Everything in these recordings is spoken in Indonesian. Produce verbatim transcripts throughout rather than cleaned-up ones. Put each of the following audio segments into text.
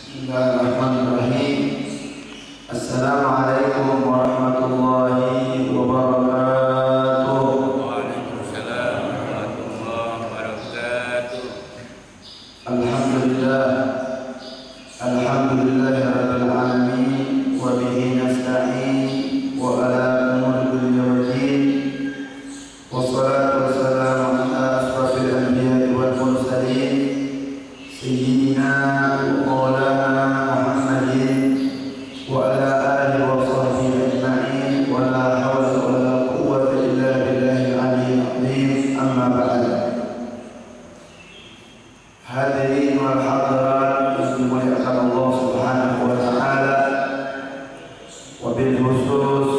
Bismillahirrahmanirrahim. Assalamualaikum warahmatullahi wabarakatuh. Waalaikumsalam warahmatullahi wabarakatuh. Alhamdulillah. Alhamdulillahirabbil alamin wa bihi nasta'in wa ala umuri dunya waddin. Wassalatu wassalamu ala asrofil anbiya'i wal mursalin sayyidina wa maulana Muhammadin wa ala alihi wa sahbihi ajma'in wa la hawla wa la quwwata illa billahil aliyyil azim. Amma ba'd. Hadirin wal hadirat yang dimuliakan Allah Subhanahu wa taala, wabil khusus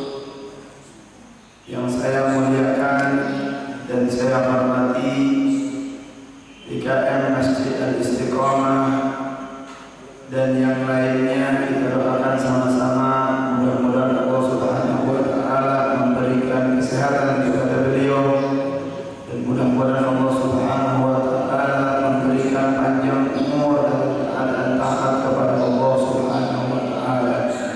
yang saya muliakan dan saya hormati D K M Masjid Al-Istiqomah dan yang lainnya, kita doakan sama-sama mudah-mudahan Allah Subhanahu wa taala memberikan kesehatan kepada beliau dan mudah-mudahan Allah Subhanahu wa taala memberikan panjang umur dan keadaan taat kepada Allah Subhanahu wa taala.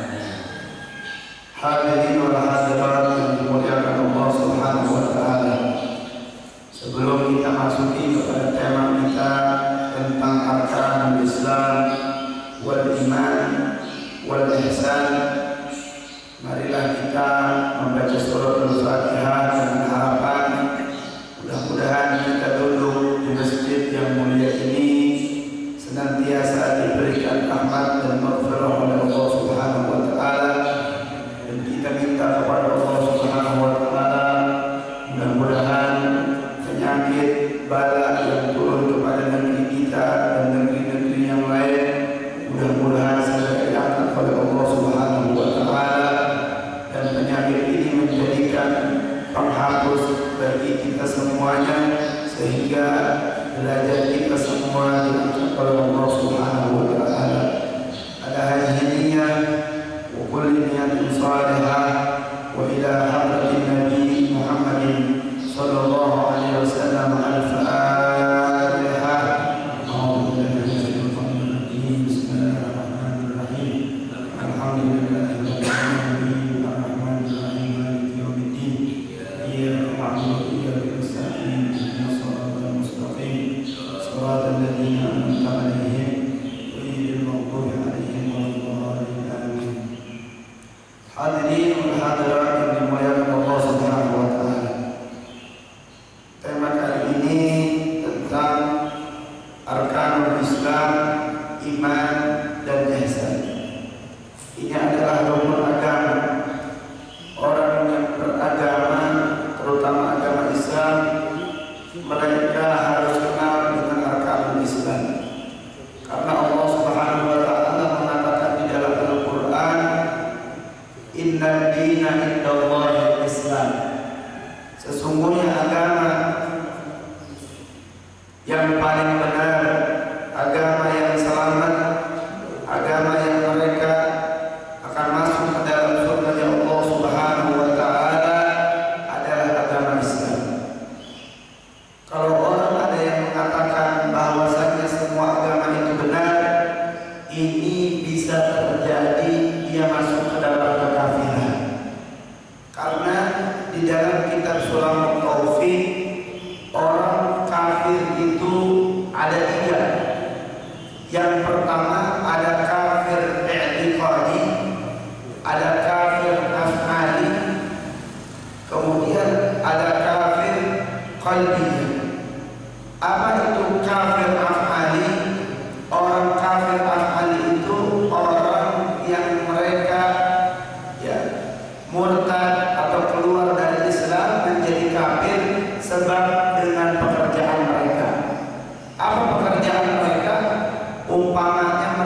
Hadirin wal hadirat yang dimuliakan Allah Subhanahu wa taala. Sebelum kita masuki kepada tema kita tentang arkanul Islam wal iman wal ihsan, marilah kita membaca surah Al-Fatihah dengan harapan mudah-mudahan kita duduk di masjid yang mulia ini senantiasa diberikan rahmat dan maghfirah oleh Allah Subhanahu wa taala, dan kita minta kepada Allah Subhanahu wa taala mudah-mudahan penyakit bala yang turun kepada negeri kita dan negeri-negeri yang lain mudah-mudahan segera diangkat oleh Allah Subhanahu wa taala, dan penyakit ini menjadikan penghapus bagi kita semuanya sehingga derajat kita semua diangkat oleh Allah Subhanahu wa taala. Ala hadhihi wa kulli niyatin salihah wa ila hadratin Nabi Muhammadin sallallahu alaihi wasallam. Al-Fatihah. A'udzu billahi minasyaitonir rajim. Bismillahirrahmanirrahim. Alhamdulillahirabbil alamin arrahmanir rahim maliki yaumiddin. Iyyaka na'budu wa iyyaka nasta'in. Ihdinas siratal mustaqim. Shiratal ladzina an'amta 'alaihim ghairil maghdubi 'alaihim waladdallin. Amin. Hadirin wal hadirat yang dimuliakan Allah Subhanahu wa taala. Tema kali ini tentang arkanul Islam, iman dan ihsan. Ini adalah rukun agama. Orang yang beragama, terutama agama Islam, mereka harus kenal dengan arkanul Islam. Karena Allah Subhanahu wa taala mengatakan di dalam Al-Qur'an, "Inna dina indallahi Islam." Sesungguhnya agama yang paling benar, agama yang selamat, agama yang mereka akan masuk ke dalam surga Allah Subhanahu wa taala adalah agama Islam. Kalau orang ada yang mengatakan bahwasanya semua agama itu benar, ini bisa terjadi dia masuk ke dalam kekafiran. Karena di dalam kitab Surah Taufik, orang kafir itu ada tiga. Yang pertama ada kafir i'tiqadi, ada kafir af'ali, kemudian ada kafir qalbi. Apa itu kafir af'ali? Orang kafir af'ali itu orang yang mereka ya murtad atau keluar dari Islam menjadi kafir sebab dengan pekerjaan mereka. Apa pekerjaan mereka? Umpamanya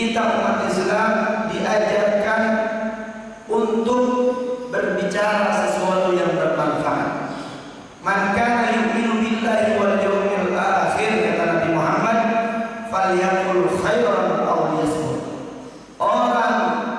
kita umat Islam diajarkan untuk berbicara sesuatu yang bermanfaat. Man kana yu'minu billahi wal yawmil akhir, kata Nabi Muhammad, falyaqul khairan aw liyasmut. Orang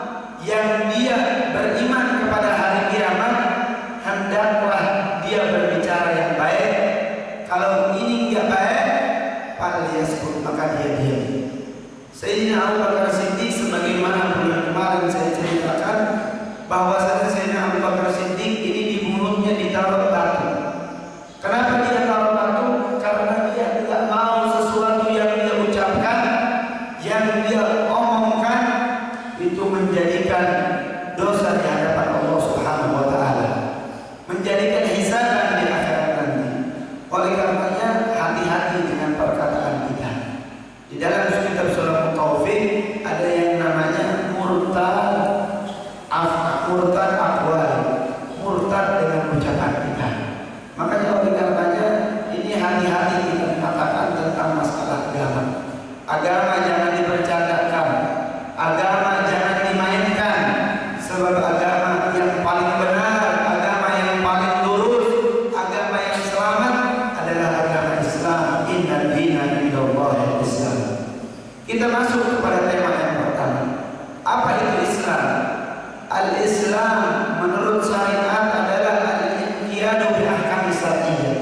yang dia beriman kepada hari kiamat, hendaklah dia berbicara yang baik. Kalau ini enggak baik, falyasmut, maka dia diam. Sayyidina Abu Bakar Siddiq, sebagaimana bulan kemarin saya ceritakan, bahwasanya Sayyidina Abu Bakar Siddiq ini di mulutnya ditaruh batu. Kenapa dia taruh batu? Karena dia tidak mau sesuatu yang dia ucapkan, yang dia omongkan itu menjadikan dosa di hadapan Allah Subhanahu wa taala, menjadikan hisaban di akhirat nanti. Oleh karenanya hati-hati dengan perkataan kita. Di dalam kitab Surah Taufik ada yang namanya murtad, af, murtad aqwal, murtad dengan ucapan kita. Makanya oleh karenanya ini hati-hati kita mengatakan tentang masalah agama. Agama jangan dibercandakan, agama jangan dimainkan, sebab agama yang paling benar, agama yang paling lurus, agama yang selamat adalah agama Islam. Inna dina indallahi Islam. Kita masuk kepada tema yang pertama. Apa itu Islam? Al-Islam menurut syariat adalah al-inqiyadu bi ahkam syar'iyyah.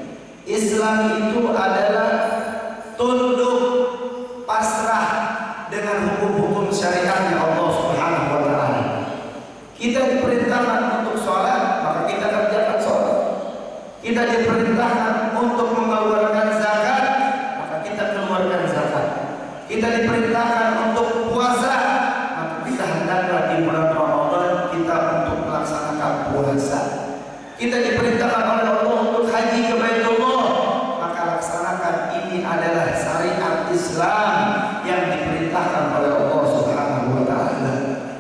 Islam itu adalah tunduk, pasrah dengan hukum-hukum syariatnya Allah Subhanahu wa taala. Kita diperintahkan untuk sholat, maka kita kerjakan sholat. Kita diperintahkan untuk mengeluarkan zakat, maka kita keluarkan zakat. Kita diperintahkan untuk puasa, maka kita hendaklah di bulan Ramadan kita untuk melaksanakan puasa. Kita diperintahkan oleh Allah untuk haji ke Baitullah, maka laksanakan. Ini adalah syariat Islam yang diperintahkan oleh Allah Subhanahu wa taala.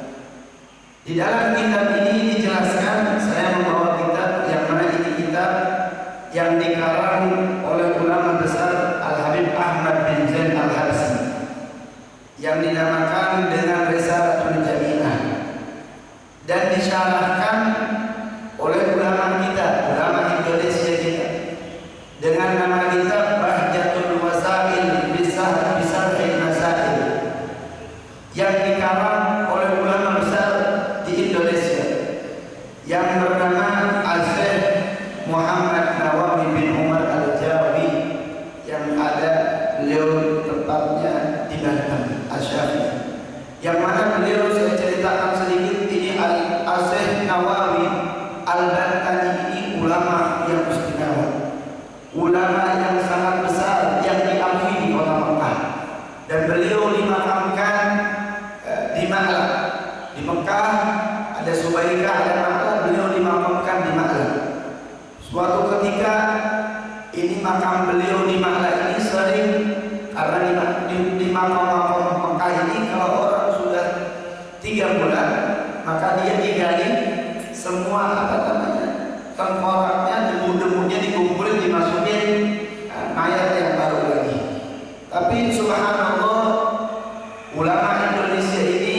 Di dalam kitab ini dijelaskan, saya membawa kitab yang mana ini kitab yang dikarang oleh ulama besar Al-Habib Ahmad bin Zain Al-Habsyi yang dinamakan dengan Risalatul Jami'ah dan disyarahkan oleh ulama kita, ulama Indonesia kita, dengan nama kitab Bahjatul Wasail Bisah Bisarhil Masail yang dikarang oleh ulama besar di Indonesia yang bernama Al-Syekh Muhammad Nawawi bin Umar Al-Jawi, yang ada beliau tempatnya di Banten, Asy-Syafi'i, yang mana beliau, saya ceritakan sedikit, ini Al-Syekh Nawawi Al-Bantani ini ulama yang istimewa, ulama yang sangat besar yang diakui di kota Mekah, dan beliau dimakamkan eh, di Ma'la. Di Mekah ada Subaikah, ada Ma'la, beliau dimakamkan di Ma'la. Suatu ketika ini makam beliau di Ma'la ini sering, karena di, di, di makam-makam Mekah ini kalau orang sudah tiga bulan maka dia digali semua apa namanya tengkoraknya, debu-debunya dikumpulin, dimasukin uh, mayat yang baru lagi. Tapi subhanallah, ulama Indonesia ini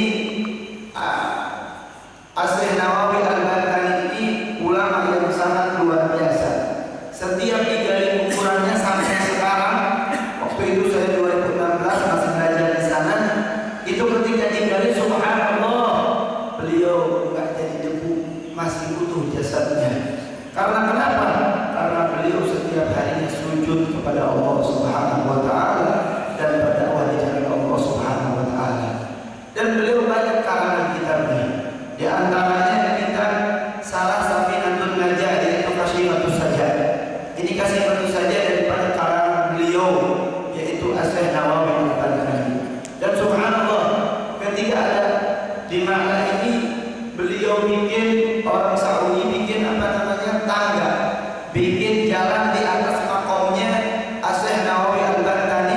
uh, Asy-Syaikh Nawawi Al-Bantani ini ulama yang sangat luar biasa. Setiap digali ukurannya sampai sekarang, waktu itu saya dua ribu enam belas masih belajar di sana, itu ketika digali subhanallah beliau enggak jadi debu, masih utuh jasadnya. Karena kenapa? Karena beliau setiap harinya sujud kepada Allah Subhanahu wa taala dan berdakwah di jalan Allah Subhanahu wa taala. Dan beliau banyak karangan kitabnya. Di antaranya kitab Salah Safinatun Najah, yaitu Kasyifatus Sajjad. Ini Kasyifatus Sajjad daripada karangan beliau, yaitu Asy-Syaikh Nawawi Al-Bantani. Dan subhanallah, ketika ada di Ma'la ini beliau bikin, orang Saudi bikin apa namanya tangga, bikin jalan di atas makomnya Asy-Syaikh Nawawi Al-Bantani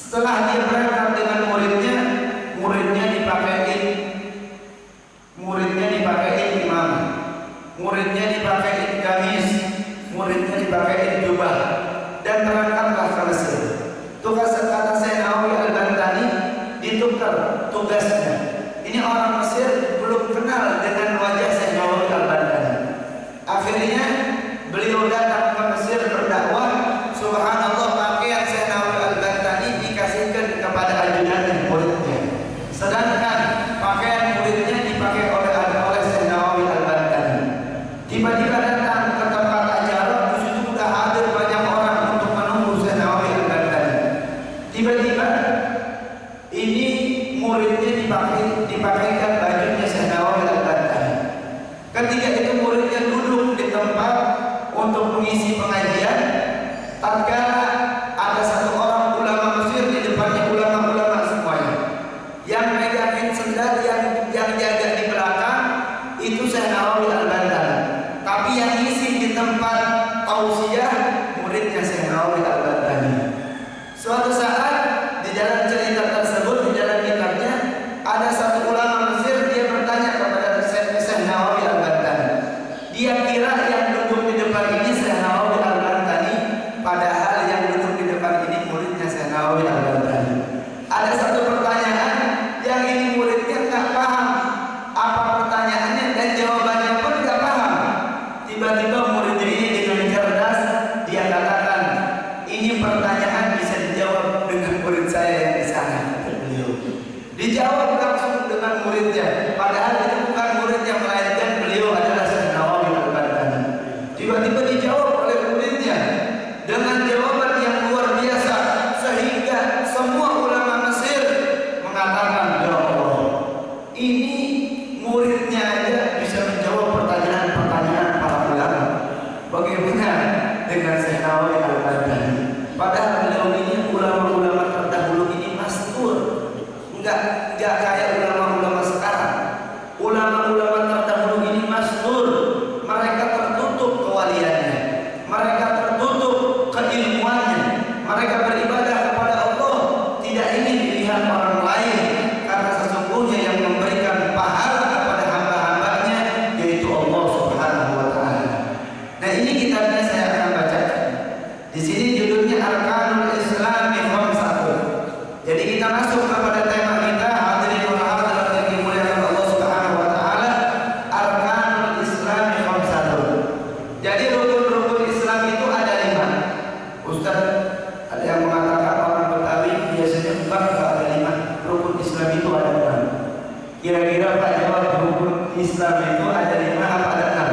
Setelah dia berangkat dengan muridnya, muridnya dipakai muridnya dipakai imam, muridnya dipakai gamis, muridnya dipakai jubah, dan berangkatlah ke Mesir. Tugas kata Syekh Nawawi Al-Bantani ditukar tugasnya. Ini orang Mesir belum kenal dengan wajah Syekh Nawawi Al-Bantani. Akhirnya beliau datang ke Mesir berdakwah. Subhanallah, pakaian Syekh Nawawi Al-Bantani dikasihkan kepada ajudan muridnya, sedangkan pakaian muridnya dipakai oleh oleh Syekh Nawawi Al-Bantani. Tiba-tiba datang ke tempat acara, di situ sudah hadir banyak orang untuk menunggu Syekh Nawawi Al-Bantani. Tiba-tiba ini muridnya dipakai dipakaikan bajunya Syekh Nawawi Al-Bantani. Ketika itu muridnya duduk di tempat untuk mengisi pengajian. Tatkala ada satu orang ulama Mesir di depannya, ulama-ulama semuanya, yang megangin sendal, yang yang jaga di belakang itu Syekh Nawawi Al-Bantani. Tapi yang ngisi di tempat tausiah muridnya Syekh Nawawi Al-Bantani. Suatu saat di dalam cerita tersebut, di dalam kitabnya, ada satu ulama Mesir, dia bertanya kepada Syekh Nawawi Al-Bantani. Dia kira yang duduk di depan ini Syekh Nawawi Al-Bantani, padahal yang duduk di depan ini muridnya Syekh Nawawi Al-Bantani. Ada satu pertanyaan yang ini muridnya nggak paham apa pertanyaannya dan jawabannya pun nggak paham. Tiba-tiba muridnya ini dengan cerdas dia katakan, ini pertanyaan bisa dijawab dengan murid saya yang di sana. Beliau dijawab langsung dengan muridnya, padahal itu bukan muridnya, melainkan beliau adalah Syekh Nawawi Al-Bantani. Tiba-tiba dijawab oleh muridnya dengan jawaban yang luar biasa, sehingga semua ulama Mesir mengatakan, ya Allah, ini muridnya aja bisa menjawab pertanyaan-pertanyaan para ulama, bagaimana dengan Syekh Nawawi Al-Bantani? Padahal beliau ini ulama-ulama terdahulu ini mastur, enggak enggak kayak ulama-ulama sekarang. Ulama-ulama terdahulu ini mastur, mereka tertutup kewaliannya, mereka tertutup keilmuannya, mereka beribadah kepada Allah, tidak ingin dilihat orang lain, karena sesungguhnya yang memberikan pahala kepada hamba-hambanya yaitu Allah Subhanahu wa Ta'ala. Nah, ini kitabnya saya akan bacakan. Di sini judulnya Arkanul Islami Khamsatun. Jadi kita masuk kepada tema kita, hadirin wa hadirat yang dimuliakan Allah Subhanahu wa Ta'ala, Arkanul Islami Khamsatun. Jadi rukun-rukun Islam itu ada lima. Ustaz, ada yang mengatakan orang Betawi biasanya bukan ada lima. Rukun Islam itu ada enam. Kira-kira Pak jawab, rukun Islam itu ada lima apa ada enam?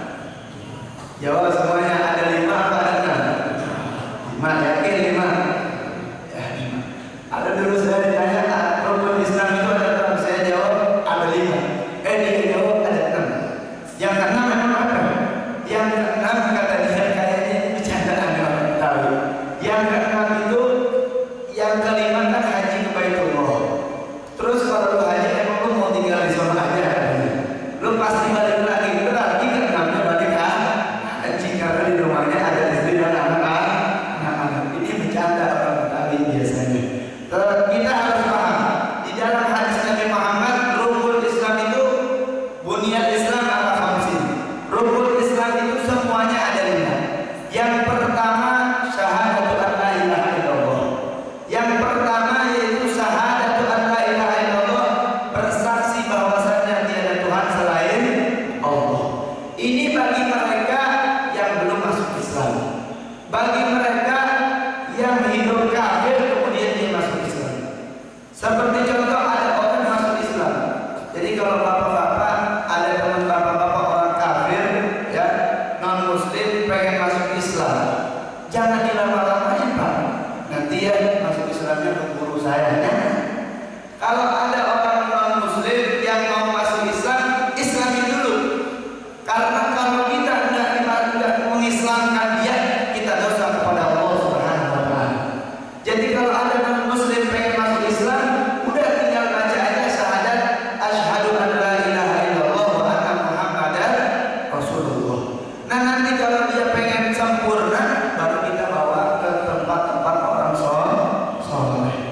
Jawab semuanya, ada lima apa ada enam? Lima, yakin lima? Ya, lima. Ada dulu saya ditanya, rukun Islam itu ada enam? Saya jawab ada lima. Eh dia jawab ada enam. Yang keenam memang apa? Yang keenam kata dia kayaknya ini bercandaan orang Betawi. Yang keenam itu, yang kelima kan haji ke Baitullah. Terus kalau lu haji emang lu mau tinggal di sana aja katanya. Lu pasti balik lagi, berarti keenamnya balik ke haji karena di rumahnya ada istri dan anak-anak. Ini bercanda orang Betawi biasanya. Terus kita harus paham di dalam hadis Nabi Muhammad, rukun Islam itu bunyal Islam ala khamsin. Rukun Islam itu semuanya ada lima. Yang pertama syahadatu an la ilaha illallah. Yang pertama yaitu syahadatu an la ilaha illallah, bersaksi bahwasanya tiada Tuhan selain Allah. Ini bagi mereka yang belum masuk Islam. Bagi mereka yang hidup kafir kemudian dia masuk Islam. Seperti contoh ada orang masuk Islam. Jadi kalau bapak-bapak ada teman bapak-bapak orang kafir ya, non muslim pengen masuk Islam, jangan dilama-lamain Pak. Nanti ya masuk Islamnya ke guru saya. Jangan. Kalau ada orang non muslim yang mau masuk Islam, Islami dulu. Karena kalau kita tidak tidak mengislamkan dia, kita dosa kepada Allah Subhanahu wa Ta'ala. Jadi kalau ada non muslim pengen masuk Islam, udah tinggal baca aja syahadat asyhadu an la ilaha illallah wa anna muhammadar rasulullah. Nah, nanti kalau dia pengen sempurna, baru kita bawa ke tempat-tempat orang soleh.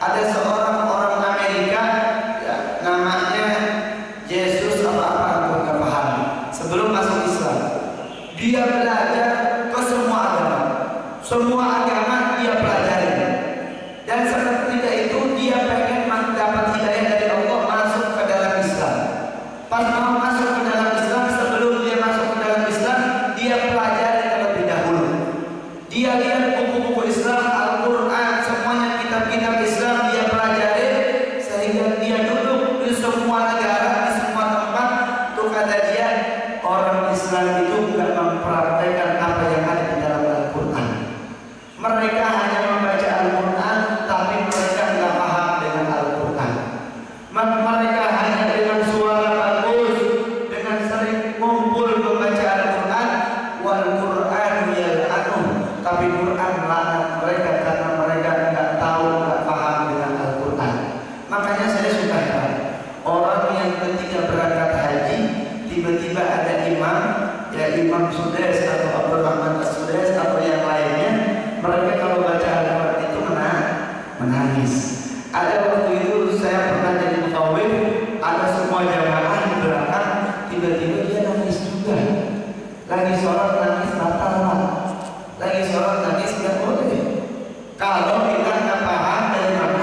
Ada seorang orang Amerika, ya, namanya Yesus apa-apa aku nggak paham. Sebelum masuk Islam, dia belajar ke semua agama, semua agama dia pelajari. Dan seketika itu dia pengen mendapat hidayah dari Allah masuk ke dalam Islam. Pas mau masuk ke dalam Islam, sebelum dia masuk ke dalam Islam, dia pelajari terlebih dahulu. Dia lihat buku-buku Islam, Al-Quran, semuanya kitab-kitab Islam dia pelajari, sehingga dia duduk di semua negara, di semua tempat. Tuh kata dia, orang Islam itu bukan mempraktekkan apa yang ada di dalam Al-Quran. Mereka hanya membaca Al-Quran, tapi mereka nggak paham dengan Al-Quran. Mereka hanya dengan suara bagus, dengan sering ngumpul membaca Al-Quran, wal Quran yal'anu, tapi Quran laknat mereka karena mereka nggak tahu, nggak paham dengan Al-Quran. Makanya saya suka heran orang yang ketika berangkat haji tiba-tiba ada imam, ya Imam Sudes atau Abdul Rahman As-Sudes atau yang lainnya, mereka kalau baca Al-Quran itu menang, menangis. Ada waktu itu saya pernah jadi mutawif, ada semua jamaah di belakang, tiba-tiba dia nangis juga. Lagi sholat nangis batal, lagi sholat nangis nggak boleh. Kalau kita nggak paham dari mana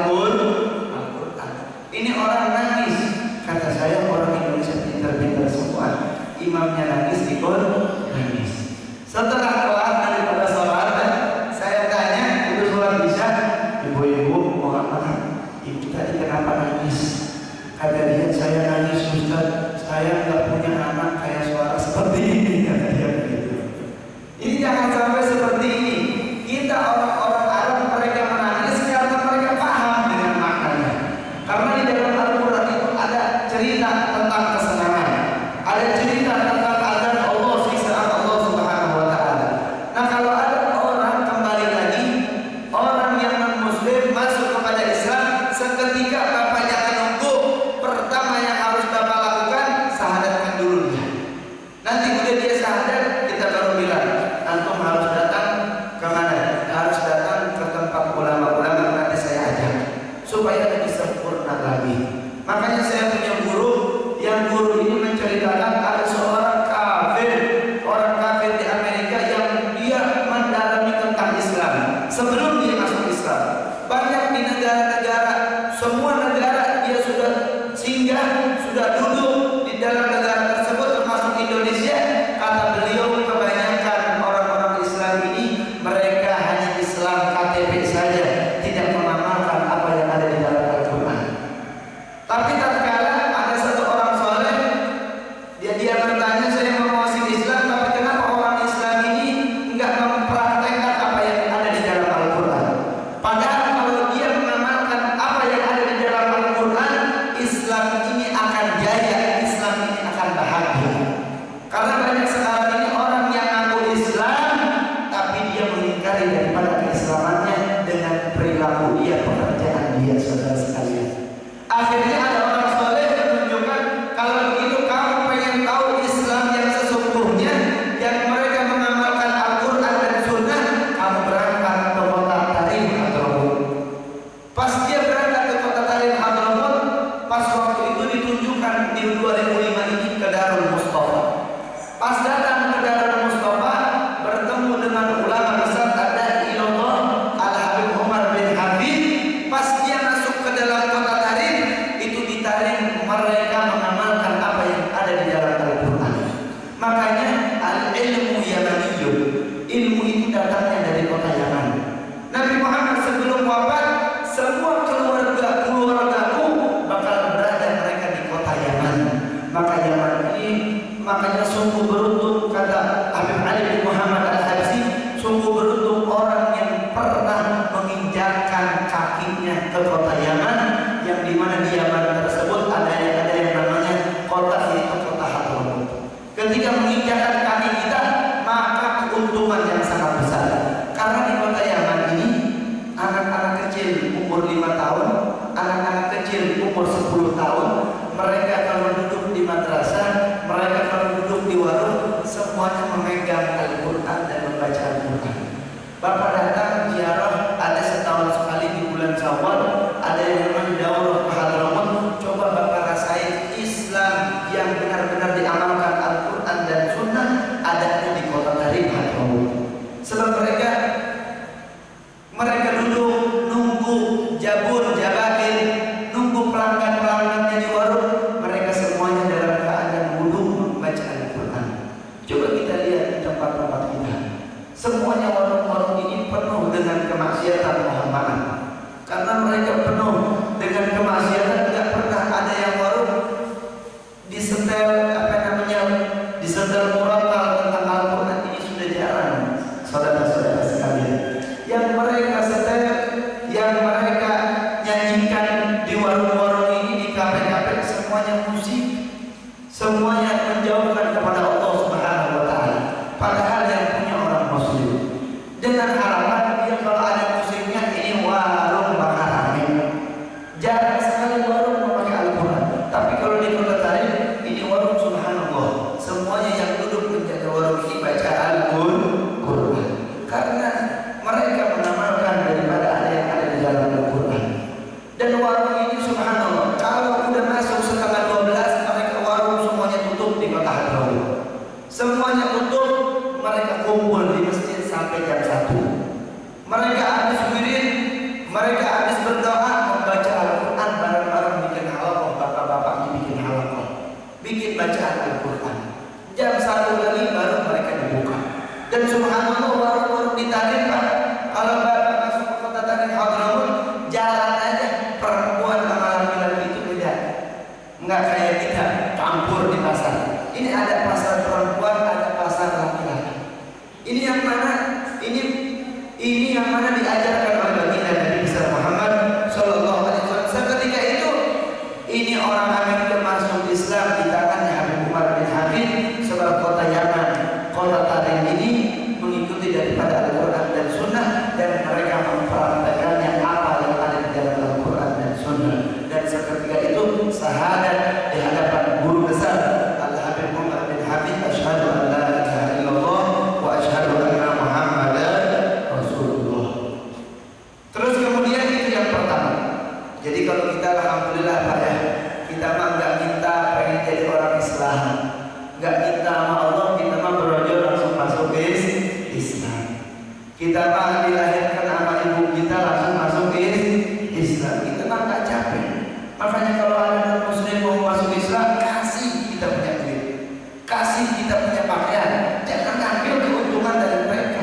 Al-Quran, ini orang nangis. Kata saya orang Indonesia pintar-pintar semua, imamnya nangis, ikut nangis. Setelah kelar daripada sholat, saya tanya, itu sholat bisa? Ibu-ibu mau apa? Ibu tadi kenapa nangis? Kata dia, saya nangis Ustaz, saya nggak punya anak kayak suara seperti ini. Kata dia begitu. Ini jangan sampai seperti ini. Kita orang-orang Arab, mereka menangis karena mereka paham dengan maknanya. Karena di dalam Al-Quran itu ada cerita tentang kesenangan, ada cerita tentang azab Allah, siksaan Allah Subhanahu wa Ta'ala. Nah, kalau ada orang kembali lagi, orang yang non-Muslim masuk kepada Islam, seketika bapaknya menunggu, pertama yang harus bapak lakukan, syahadatkan dulu dia. Nanti udah dia syahadat, kita baru bilang, antum harus datang ke mana? Harus datang ke tempat ulama-ulama, nanti saya ajak supaya lebih sempurna lagi. Makanya saya punya guru, yang guru ini menceritakan ada seorang kafir, orang kafir di Amerika yang dia mendalami tentang Islam sebelum dia masuk Islam. Banyak di negara-negara, semua negara dia sudah singgah, sudah duduk di dalam negara tersebut, termasuk Indonesia. Kata beliau, kebanyakan orang-orang Islam ini mereka hanya Islam K T P saja, tidak mengamalkan apa yang ada di dalam Al-Quran. Tapi tatkala ada satu orang soleh, dia dia bertanya, saya mau masuk Islam, tapi kenapa orang Islam ini enggak mempraktekkan apa yang ada di dalam Al-Quran? Padahal kalau dia mengamalkan apa yang ada di dalam Al-Quran, Islam ini akan jaya, Islam ini akan bahagia. Karena banyak sekarang ini orang yang ngaku Islam, tapi dia mengingkari daripada keislamannya dengan perilaku dia, pekerjaan dia, saudara sekalian. Akhirnya ada orang soleh menunjukkan, kalau begitu kamu pengen tahu Islam yang sesungguhnya, yang mereka mengamalkan Al-Quran dan Sunnah, kamu berangkat ke kota Tarim Hadramut. Pas dia berangkat ke kota Tarim Hadramut, pas waktu itu ditunjukkan di dua ribu lima ini ke Darul Mustafa. Pas datang ke Darul Mustafa, bertemu dengan ulama besar, ada Ilallah Al-Habib Umar bin Habib. Pas dia masuk ke dalam kota Tarim, itu di Tarim mereka mengamalkan apa yang ada di dalam Al-Quran. Makanya al-ilmu yamaniyun, ilmu itu datangnya dari kota Yaman. Nabi Muhammad sebelum wafat, semua keluarga keluargaku bakal berada mereka di kota Yaman. Maka Yaman ini, makanya sungguh beruntung, kata Habib Ali bin Muhammad Al-Habsyi, sungguh beruntung orang yang pernah menginjakkan kakinya ke kota Yaman, yang dimana di Yaman tersebut ada yang ada yang namanya kota, yaitu kota Hadramut. Ketika menginjakkan kaki kita, maka keuntungan yang sangat besar. Karena di kota Yaman ini, anak-anak kecil umur lima tahun, anak-anak kecil umur sepuluh tahun, mereka kalau duduk di madrasah, mereka kalau duduk di warung, semuanya memegang Al-Quran dan membaca Al-Quran. Bapak datang ziarah ada setahun sekali di bulan Syawal, jabun, jabakin, nunggu pelanggan-pelanggannya di warung, mereka semuanya dalam keadaan wudu membaca Al-Quran. Coba kita lihat di tempat-tempat kita, semuanya warung-warung ini penuh dengan kemaksiatan muhamalah. Karena mereka penuh dengan kemaksiatan, tidak pernah ada yang warung disetel apa namanya, disetel murotal tentang Al-Quran, ini sudah jarang, saudara-saudara sekalian. Yang mereka setel, yang mereka nyanyikan di warung-warung ini, di kafe-kafe, semuanya musik, semuanya menjauhkan kepada Allah Subhanahu wa Ta'ala. Padahal yang punya orang Muslim, dengan harapan dia kalau ada musiknya, ini warung bakal rame. Jarang sekali warung memakai Al-Quran. Tapi kalau di kota Tarim, ini warung subhanallah, semuanya yang duduk menjaga warung ini baca Al-Quran. Karena mereka mengamalkan daripada ada yang ada di dalam Al-Quran. Dan warung ini subhanallah, kalau udah masuk setengah dua belas, mereka warung semuanya tutup di kota Hadramaut. Semuanya tutup, mereka kumpul di masjid sampai jam satu. Mereka habis wirid, mereka habis berdoa, membaca Al-Quran bareng-bareng, bikin halaqah, bapak-bapaknya bikin halaqah, bikin bacaan Al-Quran. Jam satu lagi baru mereka dibuka. Dan subhanallah warung-warung di Tarim, Pak, kalau bapak masuk ke kota Tarim Hadramaut, jalan aja perempuan sama laki-laki itu beda. Enggak kayak kita campur di pasar. Ini ada pasar perempuan, ada pasar laki-laki. Ini yang mana? Ini ini yang mana diajarkan oleh baginda Nabi besar Muhammad Sallallahu Alaihi Wasallam. Seketika itu, ini orang Amerika masuk Islam di tangannya Habib Umar bin Habib, sebab kota Yaman, kota Tarim ini mengikuti daripada Al-Quran dan Sunnah, dan mereka mempraktekannya apa yang ada di dalam Al-Quran dan Sunnah. Dan seketika itu syahadat di hadapan guru besar Al-Habib Umar bin Habib, asyhadu an la ilaha illallah wa asyhadu anna Muhammadan Rasulullah. Terus kemudian itu yang pertama. Jadi kalau kita alhamdulillah Pak ya, kita mah nggak minta pengen jadi orang Islam, nggak minta sama Allah, kita mah berojo langsung masuk ke Islam. Kita mah dilahirkan sama ibu kita langsung masuk ke Islam. Kita mah nggak capek. Makanya kalau ada non Muslim mau masuk Islam, kasih kita punya duit, kasih kita punya pakaian, jangan ambil keuntungan dari mereka.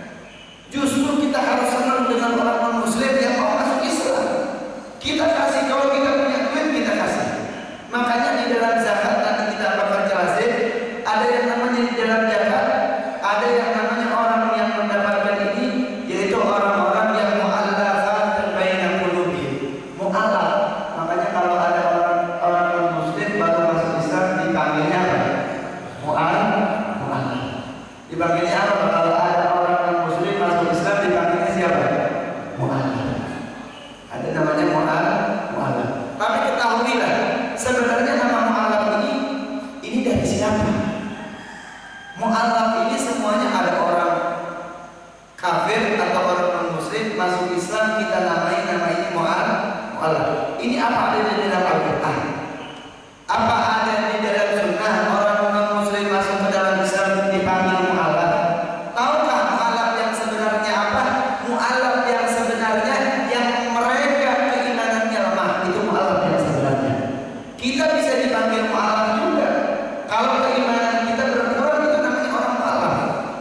Justru kita harus senang dengan orang non Muslim yang mau masuk Islam. Kita kasih, kalau kita punya duit kita kasih. Makanya di dalam zakat nanti kita bakal jelasin, ada yang namanya di dalam zakat, ada yang namanya orang yang mendapatkan ini, yaitu orang-orang yang mu'allafat baina qulubihim. Mu'allaf. Makanya kalau ada orang orang non Muslim baru masuk Islam dipanggilnya apa? Mu'allaf. Mu'allaf. Dipanggilnya apa? Kalau ada orang non Muslim masuk Islam dipanggilnya siapa? Mu'allaf. Ada namanya mu'allaf. Mu'allaf. Tapi ketahuilah, sebenarnya nama mu'allaf ini ini dari siapa? Mu'allaf ini semuanya ada orang kafir atau orang non Muslim masuk Islam, kita namai nama ini mu'allaf. Ini apa ada di dalam Al-Quran? Apa ada di dalam Sunnah orang non Muslim masuk ke dalam Islam dipanggil mu'allaf? Tahukah mu'allaf yang sebenarnya apa? Mu'allaf yang sebenarnya yang mereka keimanannya lemah, itu mu'allaf yang sebenarnya. Kita bisa dipanggil mu'allaf juga kalau keimanan kita berkurang, itu namanya orang mu'allaf.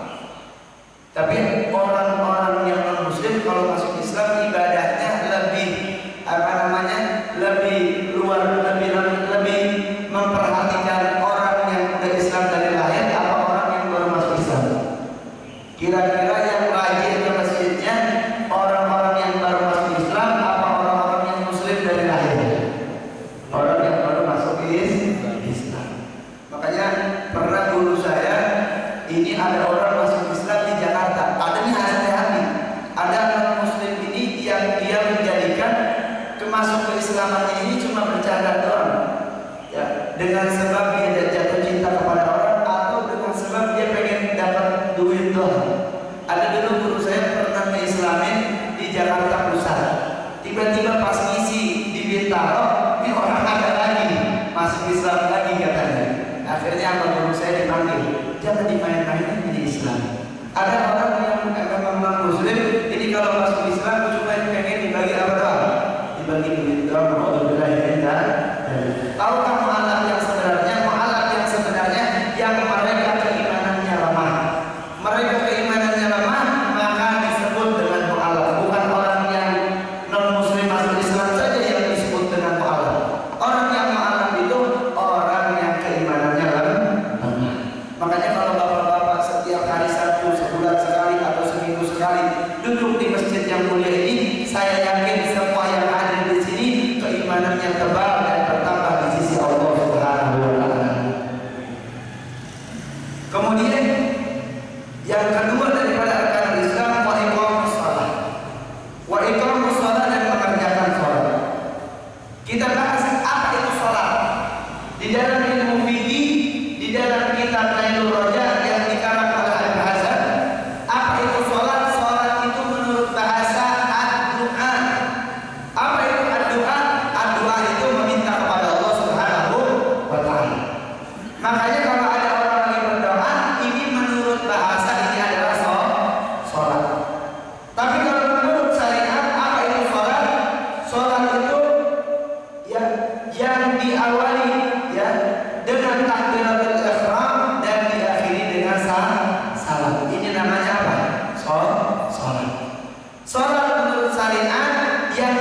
Tapi orang-orang yang non Muslim kalau masuk Islam ibadahnya lebih apa namanya, lebih luar, lebih lebih memperhatikan orang yang udah Islam dari lahir apa orang yang baru masuk Islam. Kira-kira yang rajin ke masjidnya orang-orang yang baru masuk Islam apa orang-orang yang Muslim dari lahir? Orang yang baru masuk Islam. Makanya pernah guru saya ini, ada orang masuk Islam di Jakarta, adanya hati-hati, ada orang Muslim ini yang dia menjadikan masuk keislamannya ini cuma bercanda doang, ya, dengan sebab dia jatuh cinta kepada orang atau dengan sebab dia pengen dapat duit doang. Ada dulu guru saya pernah mengislamin di Jakarta Pusat, tiba-tiba pas ngisi di Bintaro, ini orang ada lagi masuk Islam lagi katanya. Akhirnya apa, guru saya dipanggil, jangan dimain-mainin di Islam. Ada orang yang memang non Muslim ini kalau masuk Islam cuma pengen dibagi apa doang?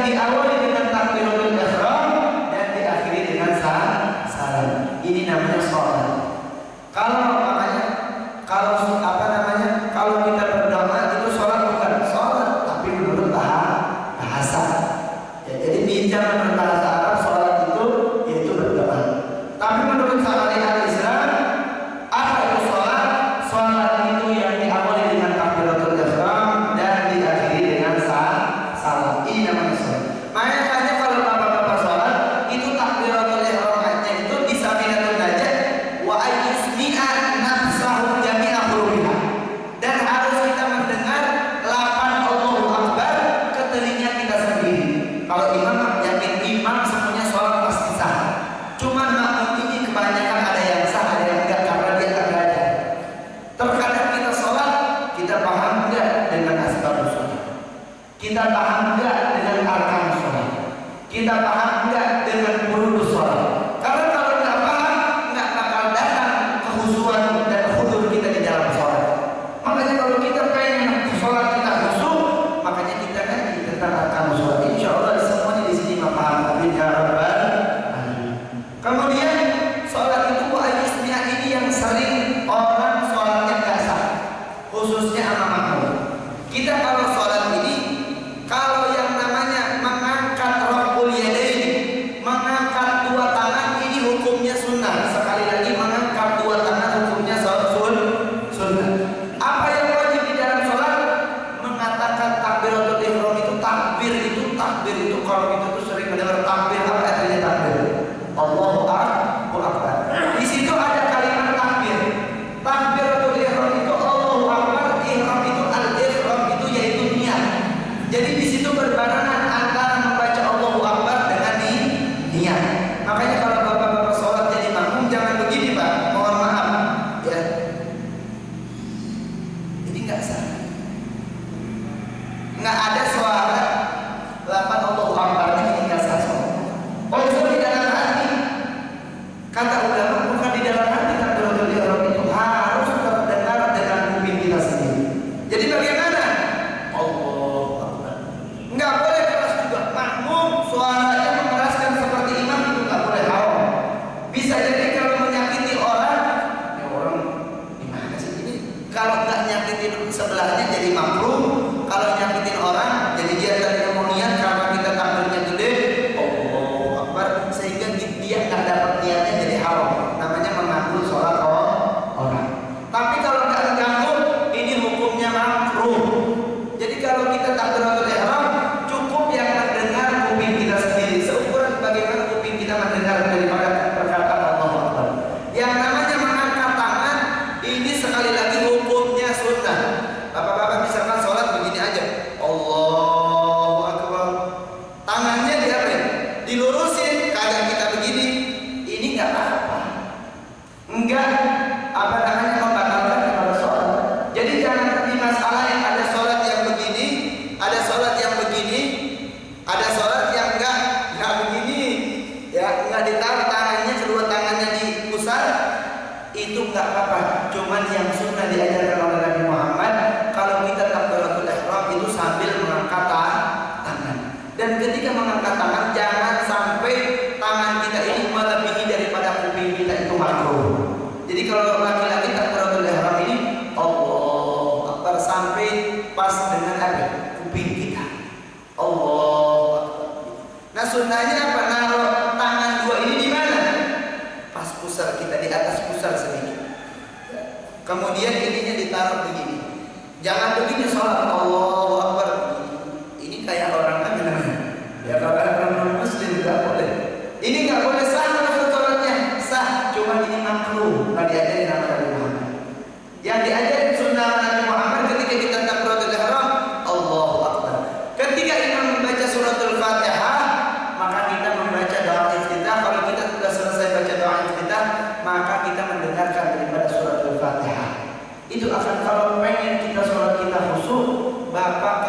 diawali dengan takbiratul ihram dan diakhiri dengan salam. Ini namanya sholat. Kalau makanya kalau apa namanya kalau kita berdoa itu sholat bukan sholat, tapi menurut bahasa. Ya, jadi bicara menurut bahasa Arab sholat itu yaitu berdoa. Tapi menurut syariat Islam apa itu sholat? Sholat itu yang diawali dengan takbiratul ihram dan diakhiri dengan salam. Ini namanya sholat. Makanya kalau bapak-bapak sholat itu takbiratul ihramnya itu disami'atun najah wa ayyusmi'a nafsahu jami'a hurufiha. Dan harus kita mendengar lapan Allahu Akbar ke telinga kita sendiri. Kalau imam yakin imam semuanya sholat pasti sah. Cuman makmum ini kebanyakan ada yang sah, ada yang enggak karena dia tak belajar. Terkadang kita sholat, kita paham enggak dengan asbab sholat? Kita paham enggak dengan arkan sholat? Kita paham enggak dengan furudus sholat? Karena kalau enggak paham, enggak bakal datang kehusuan dan khudur kita di dalam sholat. Makanya kalau kita pengen sholat kita khusyuk, makanya kita ngaji tentang arkan sholat. Insya Allah semuanya di sini paham. Amin ya rabbal alamin. Kemudian sholat itu wajibnya ini yang sering orang sholatnya nggak sah, khususnya sama makmum. Kita kalau sholat ini, kalau yang namanya mengangkat raf'ul yadain, mengangkat dua tangan ini hukumnya sunnah. Sekali lagi mengangkat dua tangan hukumnya sun sunnah. Apa yang wajib di dalam sholat? Mengatakan takbiratul ihram itu takbir itu takbir itu kalau kita tuh sering mendengar takbir, apa artinya takbir? Allahu Akbar. Di situ ada kalimat takbir. Takbiratul ihram itu Allahu Akbar, ihram itu al-ihram itu yaitu niat. Jadi di situ berbarengan antara membaca Allahu Akbar dengan ni niat. Makanya kalau bapak-bapak sholat jadi makmum jangan begini Pak. Mohon maaf ya. Jadi nggak sah. Nggak ada suara lapan Allahu Akbar ini nggak sah sholat. Oh itu di dalam hati. Kata ulama bukan di dalam hati takbiratul ihram itu harus terdengar dengan kuping kita sendiri. Jadi bagaimana? Allahu Akbar. Enggak boleh keras juga. Makmum suaranya mengeraskan seperti imam itu enggak boleh haram. Bisa jadi kalau menyakiti orang, ya orang gimana sih ini? Kalau enggak nyakitin sebelahnya jadi makruh. Kalau nyakitin orang, jadi dia tadinya mau niat karena kita takbirnya gede, Allahu Akbar, sehingga dia nggak dapat niatnya jadi haram. Namanya mengganggu sholat orang. Tapi kalau nggak mengganggu, ini hukumnya makruh. Jadi kalau kita takbiratul ihram, cukup yang mendengar kuping kita sendiri. Seukuran bagaimana kuping kita mendengar daripada perkataan Allahu Akbar. Yang namanya mengangkat tangan, ini sekali lagi hukumnya sunnah. Bapak-bapak misalkan sholat begini aja, Allahu Akbar. Tangannya diapain? Dilurusin, kadang kita begini. Ini nggak apa-apa. Enggak apa namanya membatalkan kepada sholat. Jadi jangan di masalah yang ada sholat yang begini, ada sholat yang begini, ada sholat yang enggak enggak begini, ya enggak ditaruh tangannya, kedua tangannya dipusat, itu enggak apa-apa. Cuman yang sunnah diajarkan oleh Nabi Muhammad, kalau kita takbiratul ihram itu sambil mengangkat tangan. Dan ketika mengangkat tangan jangan sampai tangan kita ini melebihi daripada kuping kita, itu makruh. Jadi kalau laki-laki takbiratul ihram ini Allahu Akbar sampai pas dengan apa? Kuping kita. Allahu Akbar. Nah sunnahnya apa? Naruh tangan dua ini di mana? Pas pusar kita, di atas pusar sedikit. Kemudian ininya ditaruh begini. Jangan begini sholat Allahu Akbar. Ini kayak orang apa namanya? Ya kalau orang muslim nggak boleh. Ini nggak boleh sah kalau sholatnya sah. Cuma ini makruh. Nggak diajarin sama Nabi Muhammad. Yang diajarin sunnah Nabi Muhammad ketika kita takbiratul ihram Allahu Akbar. Ketika imam membaca suratul Fatihah, maka kita membaca doa iftitah. Kalau kita sudah selesai baca doa iftitah, maka kita mendengarkan daripada suratul Fatihah. Itu akan kalau pengen kita sholat kita khusyuk, bapak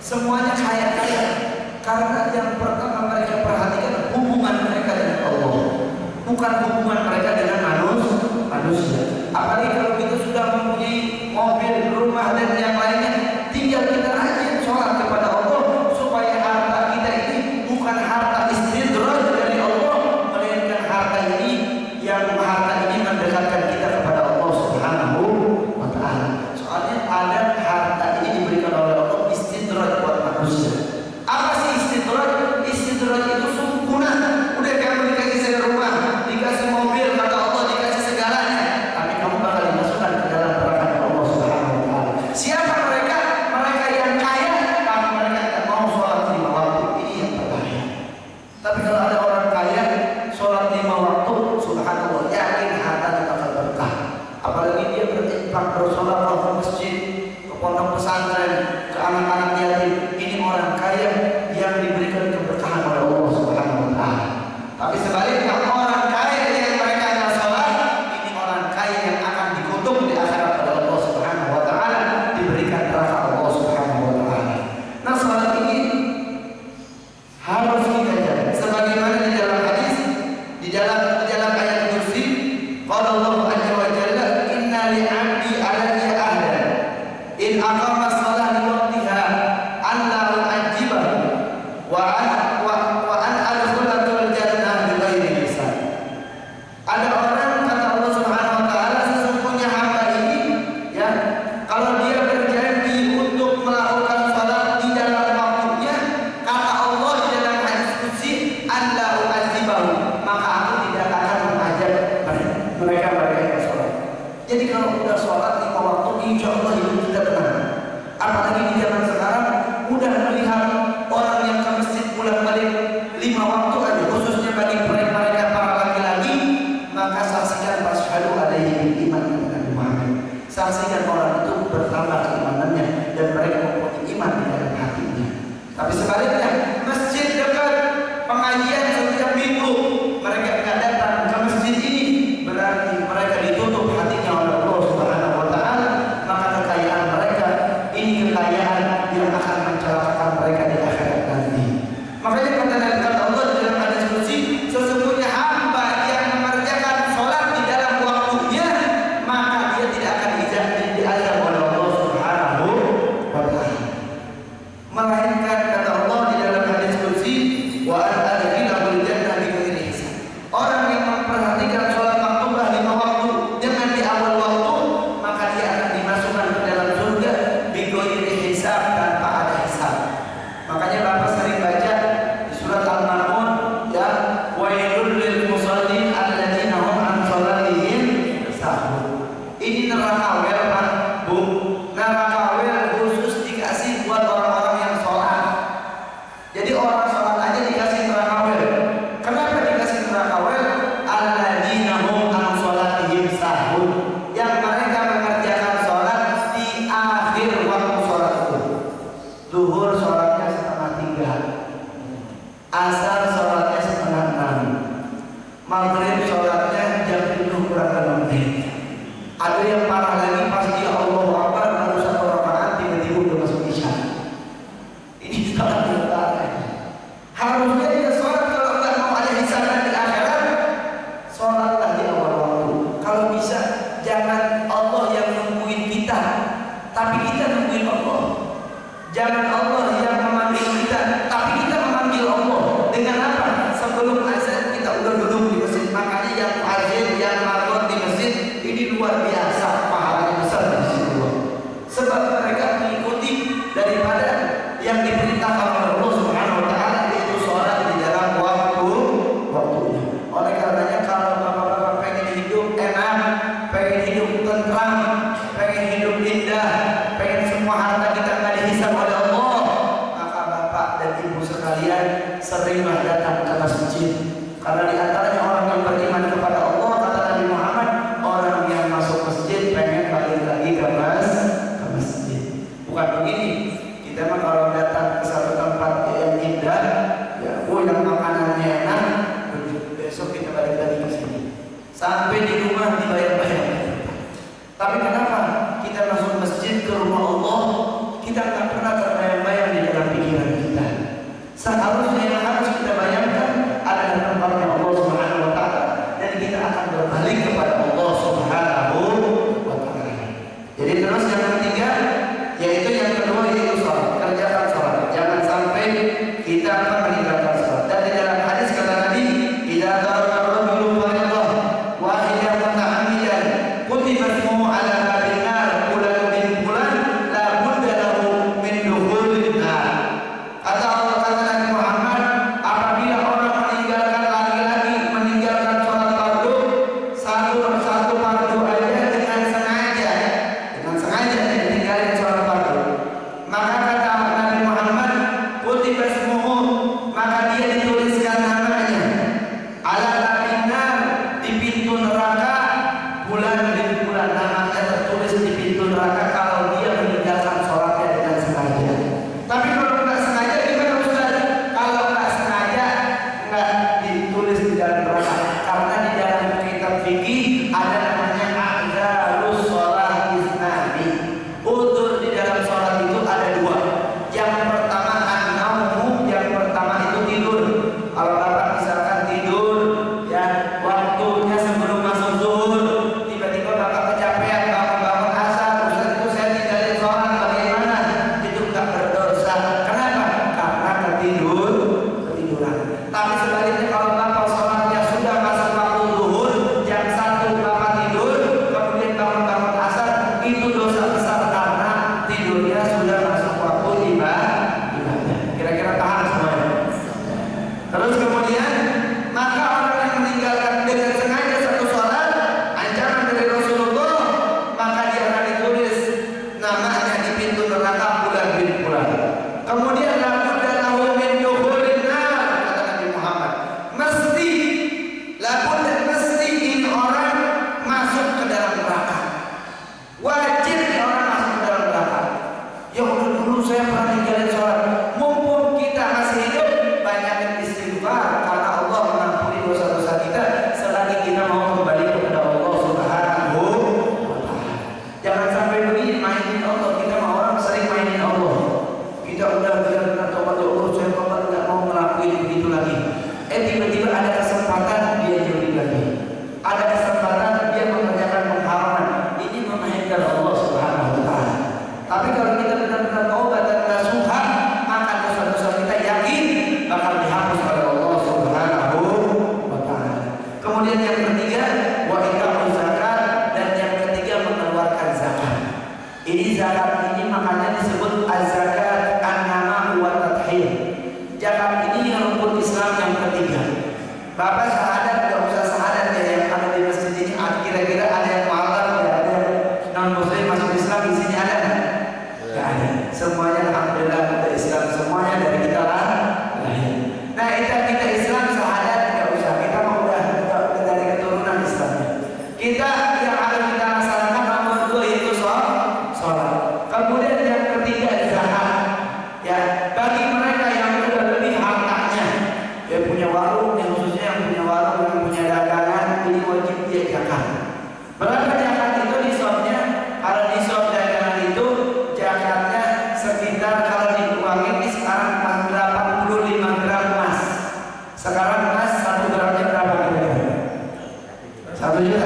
semuanya kaya-kaya. Karena yang pertama mereka perhatikan hubungan mereka dengan Allah, bukan hubungan mereka dengan manusia. Apalagi kalau kita sudah mempunyai mobil, rumah dan yang lainnya, tinggal kita rajin sholat kepada Allah supaya harta kita ini bukan harta istidraj dari Allah, melainkan harta ini yang harta ini mendekatkan kita kepada Allah Subhanahu wa Ta'ala. Soalnya ada harta ini diberikan oleh Allah istidraj buat manusia. Apa sih istidraj? Istidraj itu sempurna. Udah kamu dikasih saya rumah, dikasih mobil, kata Allah dikasih segalanya, tapi kamu bakal dimasukkan ke dalam neraka Allah Subhanahu wa Ta'ala. Siapa mereka? Mereka yang kaya, tapi mereka tidak mau sholat lima waktu. Ini yang berbahaya. Tapi kalau ada orang kaya sholat lima waktu, subhanallah, yakin hartanya bakal berkah. Apalagi dia berinfak, bersolat ke masjid, ke pondok pesantren, ke anak-anak yatim. Ini orang kaya yang diberikan keberkahan oleh Allah Subhanahu wa Ta'ala. Tapi sebaliknya orang kaya yang mereka tidak sholat, ini orang kaya yang akan dikutuk di akhirat oleh Allah Subhanahu wa Ta'ala, diberikan neraka Allah Subhanahu wa Ta'ala. Nah, sholat ini harus kita jaga. Sebagaimana di dalam hadis, di dalam di dalam ayat kursi, qala Allah azza wa jalla, inna li 'abdi 'alayya ahdan in aqama shalah li waqtiha an la u'ajjibahu wa an wa wa an adkhulatul jannah bi ghairi hisab. Ada orang, kata Allah Subhanahu wa Ta'ala, sesungguhnya hamba ini, ya, kalau dia berjanji untuk melakukan salat di dalam waktunya, kata Allah di dalam hadis qudsi, an la u'adzibahu, maka aku tidak akan mengajak mereka mereka yang sholat. Jadi kalau udah sholat lima waktu, insya Allah hidup kita tenang. Apalagi di zaman sekarang mudah melihat orang yang ke masjid pulang balik lima waktu aja, khususnya bagi mereka para laki-laki, maka saksikan asyhadu alaihi bil iman dengan Muhammad. Saksikan orang itu bertambah keimanannya dan mereka mempunyai iman di dalam hatinya. Tapi sebaliknya, masjid dekat, pengajian setiap minggu, mereka tidak datang ke masjid ini, berarti mereka ditutup hatinya oleh Allah Subhanahu wa Ta'ala. Maka kekayaan mereka ini kekayaan yang akan mencelakakan mereka di akhirat nanti. Makanya kata kata Allah dalam hadis qudsi, sesungguhnya hamba yang mengerjakan sholat di dalam waktunya, maka dia tidak akan diazab oleh Allah Subhanahu wa Ta'ala. Melainkan kata Allah di dalam hadis qudsi, wa adkhilahul jannah bi ghairi hisab. Orang yang memperhatikan sholat maktubah lima waktu dengan di awal waktu, maka dia akan dimasukkan ke dalam surga bi ghairi hisab, tanpa ada hisab. Makanya Bapak sering baca di surat Al-Maun, ya, wailul lil musallin alladzina hum an sholatihim sahun. Ini neraka wel, Pak, Bu. Neraka wel khusus dikasih buat orang-orang yang sholat. Jadi orang sholat aja dikasih neraka wel. Kenapa dikasih neraka wel? Alladzina hum an sholatihim sahun, yang mereka mengerjakan sholat di akhir waktu sholat itu. Zuhur sholatnya setengah tiga, asar sholatnya setengah enam, maghrib sholatnya jam tujuh kurang enam menit. Ada yang parah lagi, pas dia Allahu Akbar baru satu rakaat tiba-tiba udah masuk isya. Ini sholat yang parah. Harusnya dia sholat, kalau nggak mau ada hisaban di akhirat, sholatlah di awal waktu. Kalau bisa jangan Allah yang nungguin kita, tapi kita nungguin Allah. Jangan Allah yang memanggil kita, tapi kita memanggil Allah. Dengan apa? Sebelum azan kita udah duduk di masjid. Makanya yang azan, yang margot di masjid ini luar biasa, pahalanya besar di sisi Allah. Sebab mereka mengikuti daripada yang diperintahkan oleh Allah Subhanahu wa Ta'ala, yaitu sholat di dalam waktu waktunya. Oleh karenanya kalau bapak-bapak pengen hidup enak, pengen hidup tentram, pengen hidup indah, pengen semua harta kita nggak dihisab oleh Allah, maka bapak dan ibu sekalian seringlah datang ke masjid. Karena di antaranya orang yang beriman kepada Allah, kata Nabi Muhammad, orang yang masuk masjid pengen balik lagi ke mas ke masjid. Bukan begini, kita mah kalau datang ke satu tempat yang indah, ya, oh yang makanannya enak, besok kita balik lagi ke sini. Sampai di rumah dibayar-bayar. Tapi kenapa kita masuk masjid ke rumah Allah, kita nggak pernah terbayang-bayang di dalam saya pernah tinggalin sholat. Mumpung kita masih hidup, banyakin istighfar karena Allah mengampuni dosa-dosa kita selagi kita mau kembali kepada Allah Subhanahu wa Ta'ala. Jangan sampai begini mainin Allah. Kita mau orang sering mainin Allah. Kita udah benar-benar tobat, ya Allah, saya tobat nggak mau ngelakuin begitu lagi. Eh tiba-tiba ada kesempatan dia jauhi lagi. Ada kesempatan dia mengerjakan pengharaman. Ini memainkan Allah Subhanahu wa Ta'ala. Tapi kalau kita benar-benar taubat dan nasuha, maka dosa-dosa kita yakin bakal dihapus oleh Allah Subhanahu wa Ta'ala. Kemudian yang ketiga, wa iqamuz zakat, dan yang ketiga mengeluarkan zakat. Ini zakat ini makanya disebut az-zakat an-nama wa tadhhir. Zakat ini rukun Islam yang ketiga. Bapak syahadat enggak usah syahadat ya, yang ada di masjid ini kira-kira ada yang mualaf ya, ada non muslim masuk Islam di sini ada enggak? Enggak ada. Semuanya alhamdulillah kita Islam, semuanya dari kita lah. Nah, kita kita Islam syahadat enggak usah. Kita mau udah kita dari keturunan Islamnya. Kita yang harus kita laksanakan nomor dua yaitu sholat. Kemudian yang ketiga zakat. Ya, bagi mereka yang sudah lebih hartanya, dia punya warung, yang khususnya yang punya warung, yang punya dagangan, ini wajib dia zakat. Berapa zakat itu nisabnya? Kalau nisab dagangan itu zakatnya sekitar kalau dikuangin ini sekarang delapan puluh lima gram emas. Sekarang emas satu gramnya berapa kira-kira? Satu juta.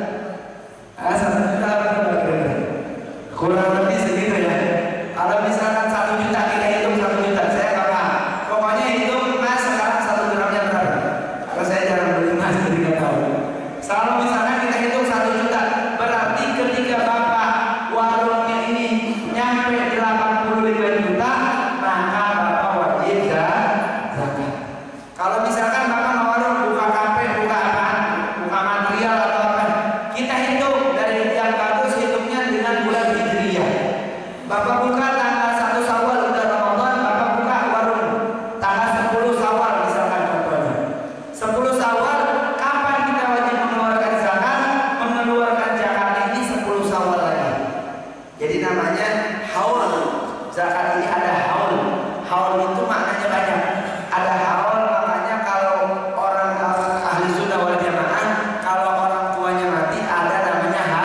Ah, satu juta berapa kira-kira? Kurang lebih segitu ya. Kalau misalkan satu juta kita hitung satu juta, saya nggak paham. Pokoknya hitung emas sekarang satu gramnya berapa? Kalau saya jarang beli emas jadi nggak tahu. Kalau misalkan kita hitung satu juta, berarti ketika bapak warungnya ini nyampe delapan puluh lima juta, maka bapak wajib zakat. Kalau misalkan bapak mau warung buka kafe, buka apaan, buka material atau apa, kita hitung dari yang bagus hitungnya dengan bulan hijriyah. Bapak buka tanggal satu Syawal udah Ramadan, bapak buka warung tanggal sepuluh Syawal misalkan contohnya. sepuluh Syawal kapan kita wajib mengeluarkan zakat? Mengeluarkan zakat ini sepuluh Syawal lagi. Jadi namanya haul. Zakat ini ada haul. Haul itu maknanya banyak. Ada haul makanya kalau orang ahli sunnah wal jamaah, kalau orang tuanya mati ada namanya ha,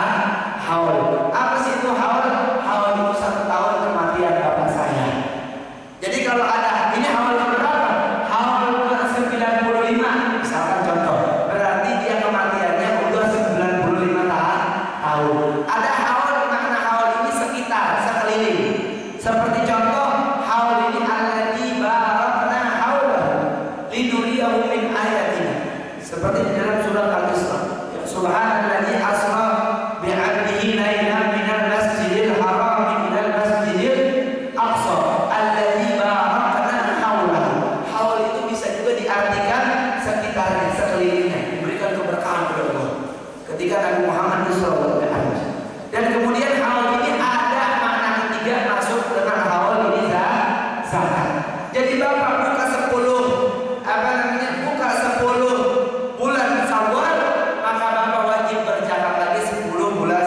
haul. Apa sih itu haul? Haul itu satu tahun kematian bapak saya. Jadi kalau ada ini haul berapa? Haul ke sembilan puluh lima misalkan contoh. Berarti dia kematiannya udah sembilan puluh lima tahun. Ada haul, makna haul ini sekitar, sekeliling. Seperti contoh haul ini alladzi barakna haulahu linuriyahu min ayatina. Seperti di dalam surat Al-Isra. Ya, subhanalladzi asra bi'abdihi lailan minal masjidil haram ilal masjidil aqsa alladzi barakna haulahu. Haul itu bisa juga diartikan sekitarnya, sekelilingnya, diberikan keberkahan kepada Allah. Ketika Nabi Muhammad shallallahu alaihi wasallam. Dan kemudian haul ini ada makna ketiga masuk dengan haul ini zakat. Jadi bapak buka sepuluh apa namanya? Buka sepuluh bulan Syawal, maka bapak wajib berzakat lagi sepuluh bulan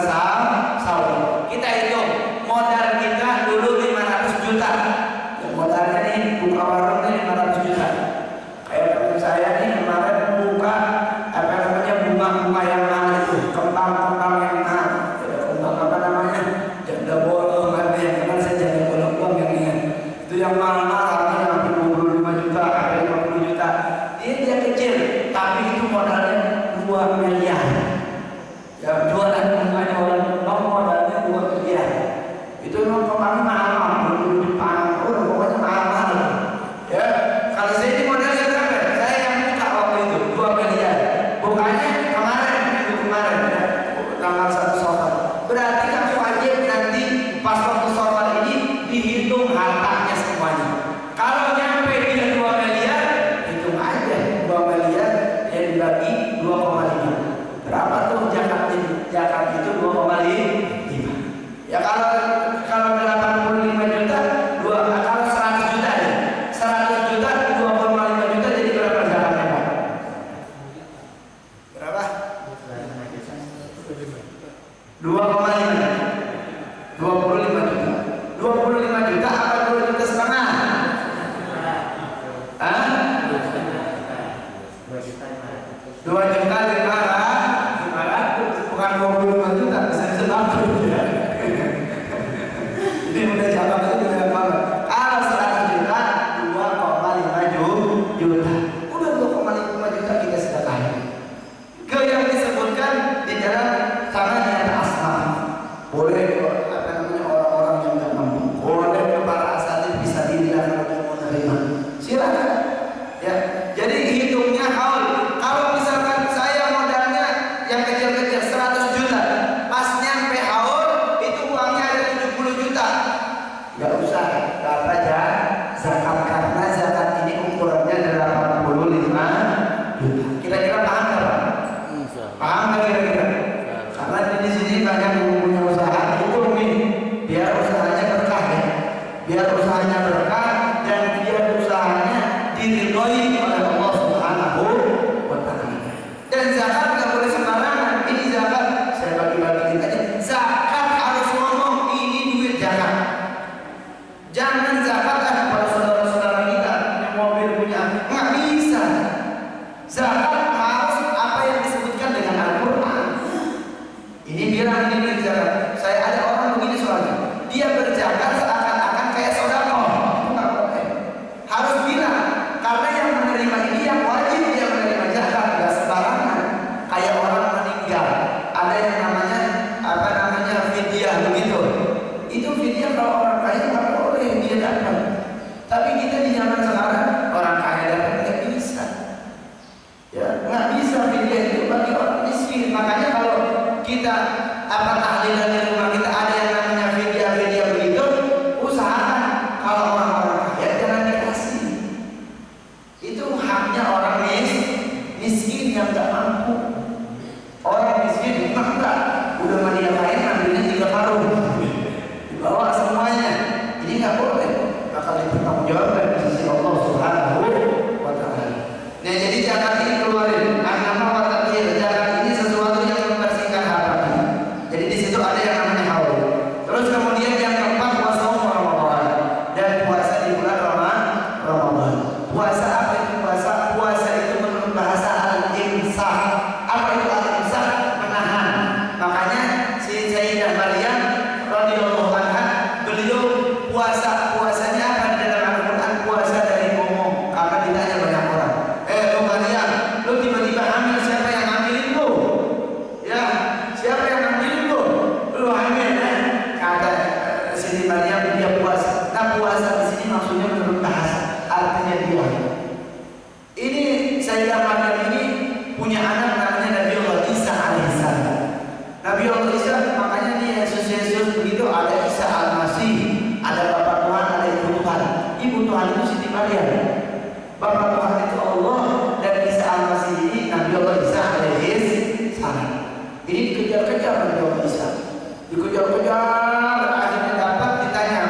Syawal. Kita hitung modal kita dulu lima ratus juta. Dan modalnya nih buka warung nih lima ratus juta. Kayak teman saya nih kemarin buka apa namanya bunga-bunga yang mahal itu, kembang-kembang yang mahal. Kembang apa namanya? Janda bolong kan yang kan saya janda bolong yang ini. Itu yang mahal-mahal harganya hampir dua puluh lima juta, hampir lima puluh juta. Dia dia kecil, tapi itu modalnya dua miliar. Ya jualan bunganya orang kembang modalnya dua miliar. Itu memang kembang mahal, belum Jepang, oh pokoknya mahal-mahal. Ya, kalau saya ini modalnya berapa? Saya yang buka waktu itu dua miliar. Bukanya kemarin, minggu kemarin ya, tanggal satu Syawal. Berarti kamu wajib nanti pas waktu Syawal ini dihitung hartanya semuanya. usah kata aja zakat, karena zakat ini ukurannya delapan puluh lima juta. Kira-kira paham nggak Pak? Paham nggak kira-kira? Karena di sini banyak yang punya usaha itu nih, biar usahanya berkah ya, biar usahanya berkah dan biar usahanya diridhoi oleh Allah Subhanahu wa Ta'ala. Dan zakat nggak boleh sembarangan. Ini zakat saya bagi-bagiin aja. Zakat harus ngomong ini duit zakat. Jangan zakat ah kepada saudara-saudara kita punya mobil punya, nggak bisa. Zakat harus apa yang disebutkan dengan Al-Quran. Ini bilang ini duit zakat. Saya ada orang begini soalnya, dia berzakat seakan-akan kayak sodako. Itu nggak boleh. Harus bilang, karena yang menerima ini yang wajib dia menerima zakat, nggak sembarangan. Kayak orang meninggal, ada yang namanya apa namanya fidyah begitu. Itu fidyah kalau orang kaya nggak boleh dia dapat. Tapi kita di zaman sekarang orang kaya dapat nggak bisa. Ya nggak bisa fidyah itu bagi orang miskin. Makanya kalau kita apa tahlilan di rumah kita ada yang namanya fidyah-fidyah begitu, usahakan kalau orang-orang kaya jangan dikasih. Itu haknya orang mis miskin yang nggak mampu. Orang miskin memang enggak, udah mandi kain ambilnya tiga karung, dibawa semuanya. Ini nggak boleh, bakal dipertanggungjawabkan di sisi Allah Subhanahu wa Ta'ala. Nah jadi zakat ini keluarin, nama watakir zakat ini sesuatu yang membersihkan hati. Jadi di situ ada yang namanya haul. Terus kemudian yang keempat puasa Ramadan dan puasa di bulan Ramadan. Puasa apa itu puasa? Puasa itu menurut bahasa al-imsak. Apa itu al-imsak? Menahan. Makanya si Sayyidah Maryam radhiyallahu anha beliau puasa puasanya apa di dalam Al-Quran? Puasa dari ngomong. Karena ditanya banyak orang, eh lu Maryam, lu tiba-tiba hamil, siapa yang hamilin lu? Ya, siapa yang hamilin lu? Lu hamil, eh? Kata Siti Maryam dia puasa. Nah puasa di sini maksudnya menurut bahasa, artinya dia. Ini Sayyidah Maryam ini punya anak namanya Nabi Allah Isa alaihissalam. Nabi Allah Isa makanya dia Yesus-Yesus begitu, ada Isa al-Masih, ada Bapak Tuhan, ada Ibu Tuhan. Ibu Tuhan itu Siti Maryam, Bapak Tuhan itu Allah, dan Isa al-Masih ini Nabi Allah Isa alaihissalam. Ini dikejar-kejar Nabi Allah Isa, dikejar-kejar, akhirnya dapat ditanya,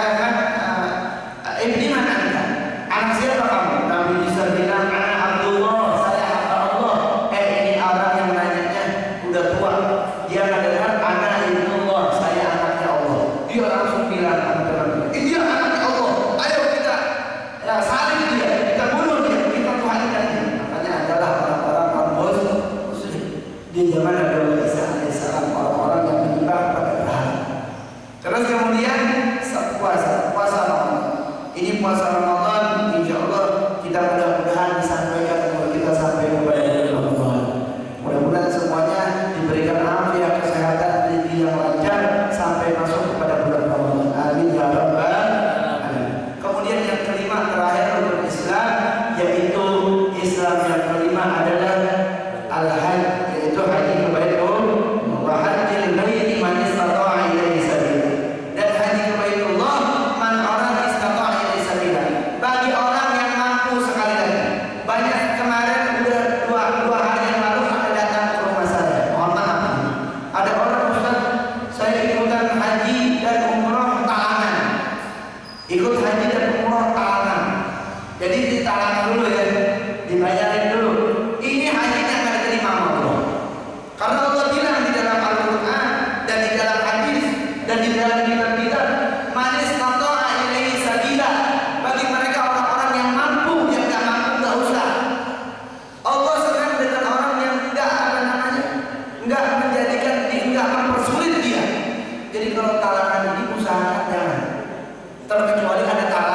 eh ini mana anda? Anak siapa kamu? Nabi Isa bilang, anak Abdullah, saya hamba Allah. Eh ini orang yang nanyanya udah tua, dia mendengar anak Ibnullah, saya anaknya Allah. Dia langsung bilang, dia anaknya Allah, ayo kita ya salib dia, kita bunuh dia, kita tuhankan dia. Makanya adalah orang-orang kaum muslim di zaman Nabi Allah Isa alaihissalam, orang-orang yang menyembah pada berhala. Terus kemudian puasa, puasa Ramadan. Ini puasa Ramadan, insya Allah kita mudah-mudahan disampaikan kepada kita sampai kepada Ramadan. Mudah-mudahan semuanya diberikan afiat, kesehatan, rezeki yang lancar sampai masuk kepada bulan Ramadan. Amin ya rabbal alamin. Kemudian yang kelima terakhir untuk Islam, yaitu Islam yang kelima adalah al-hajj, yaitu haji ke Baitullah wa hajjil baiti man istata'a ilaihi sabila. Dan haji ke Baitullah man orang istata'a ilaihi sabila, bagi orang yang mampu. Sekali lagi, banyak kemarin udah dua, dua hari yang lalu ada datang ke rumah saya, mohon maaf, ada orang, Ustaz saya ikutan haji dan umroh talangan, ikut haji dan umroh talangan. Jadi ditalangan dulu ya, dibayarin dulu. Ini hajinya akan diterima Allah, karena Allah bilang di dalam Al-Quran dan di dalam hadis dan di dalam kitab-kitab, man istata'a ilaihi sabila, bagi mereka orang-orang yang mampu. Yang nggak mampu nggak usah. Allah senang dengan orang yang nggak apa namanya, nggak menjadikan, nggak mempersulit dia. Jadi kalau talangan ini usahakan jangan, terkecuali ada talangan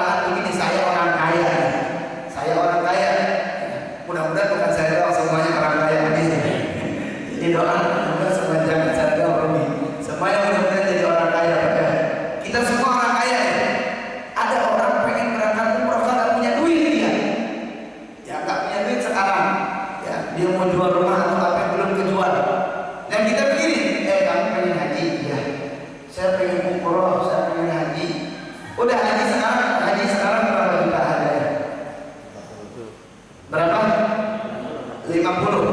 Udah haji sekarang, haji sekarang berapa juta ada ya? Berapa? lima puluh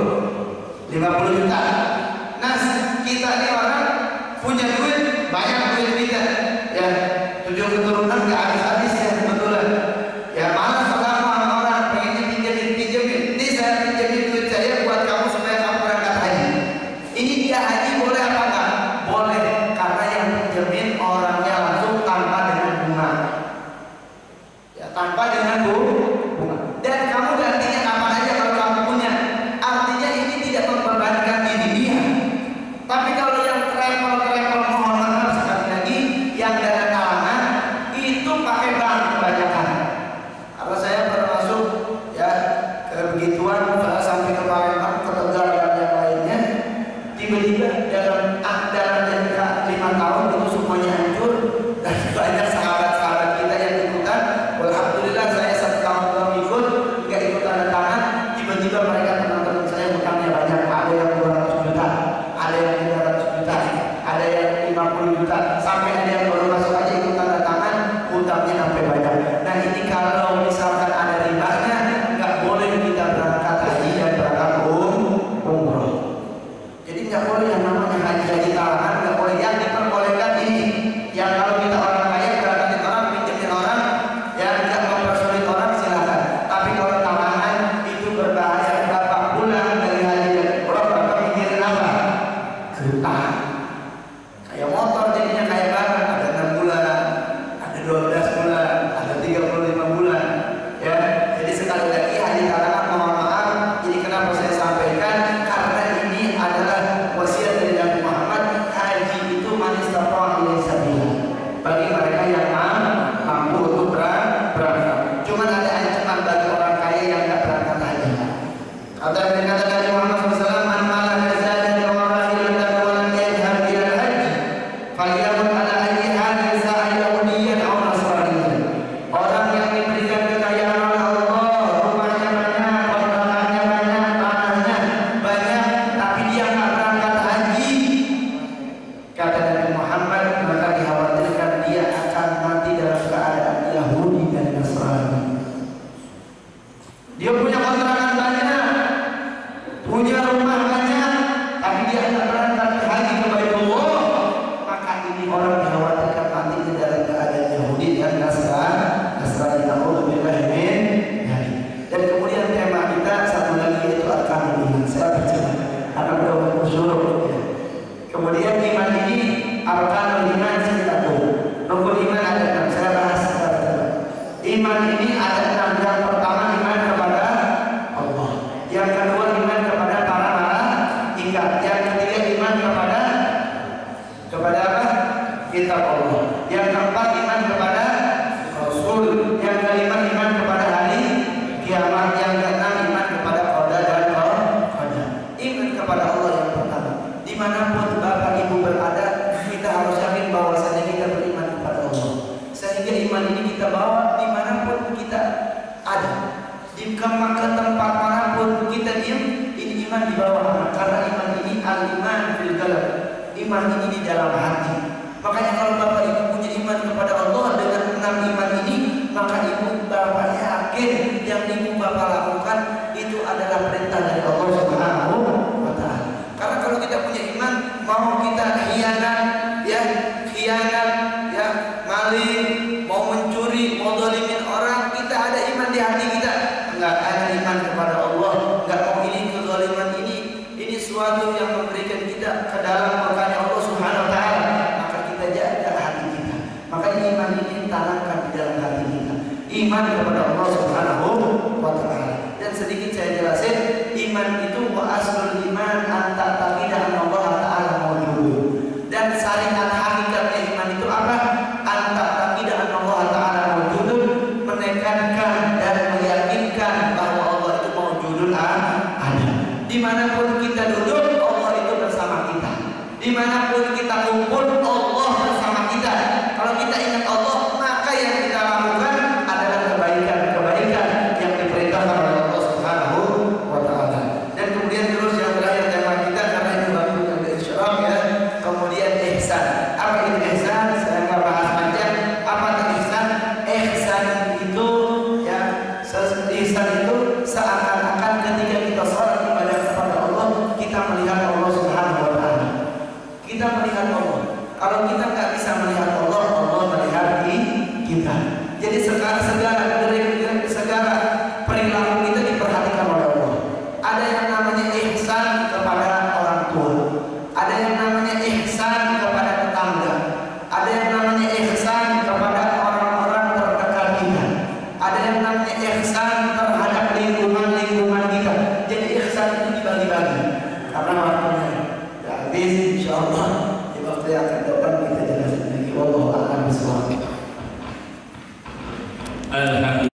juta. Nah, kita ini orang punya duit, banyak duit kita. Ya, tujuh keturunan gak habis-habis ya kebetulan. Ya malas kalau orang-orang pengen pinjemin pinjemin. Ini saya pinjemin duit saya buat kamu supaya kamu berangkat haji. Ini dia haji boleh apa enggak? Boleh, karena yang pinjemin orangnya langsung tanpa dengan bunga. Ya, tanpa dengan bunga. Dan kamu gantinya kapan aja kalau kamu punya. Artinya ini tidak membebankan diri dia. Tapi kalau yang travel-travel, mohon maaf sekali lagi, yang dana talangan itu pakai bank kebanyakan. Kalau saya pernah masuk ya ke begituan, saya sampai ke Palembang, ke Tegal dan yang lainnya, tiba-tiba dalam dalam jangka lima tahun itu semuanya hancur dan banyak sahabat-sahabat kita yang ikutan. Alhamdulillah saya satu tahun belum ikut, nggak ikut tanda tangan. Tiba-tiba mereka teman-teman saya hutangnya banyak, ada yang dua ratus juta, ada yang tiga ratus juta, ada yang lima puluh juta, sampai ada yang baru masuk aja ikut tanda tangan, hutangnya sampai banyak. Nah ini kalau misalkan ada ribanya, nggak boleh kita berangkat haji dan berangkat umroh. Jadi nggak boleh yang namanya haji-haji talangan, nggak boleh. Yang diperbolehkan ini, yang kalau kita orang kaya berangkatin orang, pinjemin orang, yang nggak mempersulit orang silakan. Tapi kalau talangan itu berbahaya. Berapa bulan dari haji dan umroh, berapa mikirin apa? Utang. Kayak motor jadinya kayak barang, ada enam bulan, ada dua belas bulan, ada tiga puluh lima bulan. Ya, jadi sekali lagi haji talangan mohon maaf. Jadi kenapa saya sampaikan? Karena ini adalah wasiat dari Nabi Muhammad. Haji itu manis taqwa ilaihi sabila. Bagi mereka yang mampu untuk berangkat. Cuma ada ancaman bagi orang kaya yang nggak berangkat haji. Kata kata Nabi Muhammad shallallahu alaihi wasallam, "Man malaka zadan wa rahilatan wa lam yadhhab ila al-hajj, falyamut ala ayyi halin sa'a yahudiyan aw nasraniyan." Orang yang diberikan kekayaan oleh Allah, rumahnya banyak, kontrakannya banyak, tanahnya banyak, tapi dia nggak berangkat haji, kata Nabi Muhammad, maka dikhawatirkan dia akan mati dalam keadaan Yahudi dan Nasrani. Dia punya kontrakan banyak, punya rumah banyak, tapi dia nggak berangkat haji ke Baitullah, maka ini orang dikhawatirkan mati di dalam keadaan Yahudi dan Nasrani. Nasrani naudzubillah min dzalik. Dan kemudian tema kita satu lagi yaitu arkanul iman. Saya baca karena udah bersyukur. Ya. Kemudian iman ini arkanul iman satu. Rukun iman ada enam. Saya bahas sekarang. Iman ini ada enam. Yang pertama iman kepada Allah. Yang kedua iman kepada para malaikat. Yang ketiga iman kepada kepada apa? Kitab Allah. Yang keempat iman kepada Rasul. Yang kelima iman kepada hari kiamat. Yang keenam iman kepada qada dan qadar. Iman kepada Allah yang pertama. Dimanapun bapak ibu berada, kita harus yakin bahwasanya kita beriman kepada Allah. Sehingga iman ini kita bawa dimanapun kita ada. Di ke tempat manapun kita diam, ini iman di bawah. Karena iman ini al-iman fil qalb. Iman ini di dalam hati. Makanya kalau bapak ibu punya iman kepada Allah dengan enam iman ini, maka ibu bapak yakin yang ibu bapak lakukan itu adalah perintah dari Allah Subhanahu wa taala. Karena kalau kita punya iman, mau kita khianat, ya khianat, ya maling, mau mencuri, mau zalimin orang, kita ada iman di hati kita. Enggak ada iman kepada Allah, enggak mau ini kezaliman ini, ini suatu yang memberikan kita ke dalam murkanya Allah Subhanahu wa taala. Maka kita jaga hati kita. Maka iman ini tanamkan di dalam hati kita. Iman kepada Allah Subhanahu wa taala. Dan sedikit saya jelasin, iman itu wa aslul iman anta taqidah Allah taala mawjud. Dan syariat hakikatnya iman itu apa? Anta taqidah Allah taala mawjud, menekankan dan meyakinkan bahwa Allah itu mawjudun ada. Dimanapun kita duduk, Allah itu bersama kita. Dimanapun kita kumpul, Allah bersama kita. Kalau kita ingat Allah, maka yang kita lakukan adalah kebaikan-kebaikan yang diperintahkan oleh Allah Subhanahu wa taala. Dan kemudian terus yang terakhir tema kita, karena Jadi sekarang segala segala perilaku kita diperhatikan oleh Allah. Ada yang namanya ihsan kepada orang tua, ada yang namanya ihsan kepada tetangga, ada yang namanya ihsan kepada orang-orang terdekat kita, ada yang namanya ihsan terhadap lingkungan-lingkungan kita. Jadi ihsan itu dibagi-bagi. Karena waktunya ya habis, insyaallah di waktu yang akan datang kita jelaskan lagi. Wallahu a'lam bishawab. Alhamdulillah.